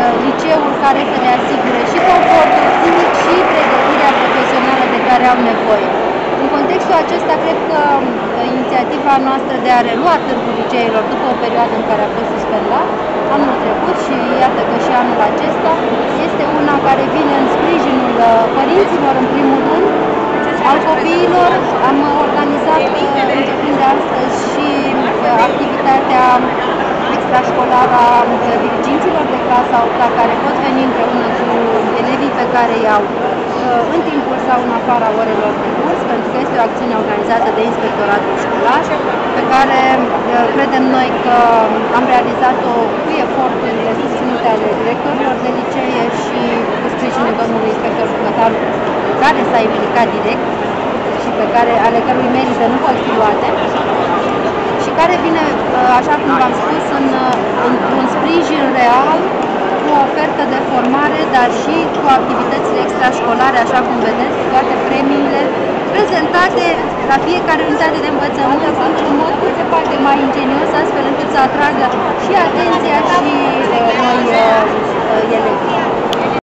liceul care să le asigure și confortul fizic și pregătirea profesională de care au nevoie. În contextul acesta, cred că inițiativa noastră de a relua Târgul Liceilor după o perioadă în care a fost suspendat anul trecut și iată că și anul acesta este una care vine în sprijinul părinților în primul rând, al copiilor. Am organizat începând de astăzi și activitatea extrașcolară a diriginților de clasa 8-a care pot veni împreună cu elevii pe care i-au în timpul sau în afara orelor de curs, pentru că este o acțiune organizată de Inspectoratul Școlar, pe care credem noi că am realizat-o cu eforturile susținute ale directorilor de licee și cu sprijinul domnului inspector Bucătaru, care s-a implicat direct și ale cărui merite nu pot fi luate, și care vine, așa cum v-am spus, un sprijin real, cu o ofertă de formare, dar și cu activitățile extrașcolare, așa cum vedeți, toate premiile prezentate la fiecare unitate de învățământ într-un mod cât se poate mai ingenios, astfel încât să atragă și atenția și noi elevi.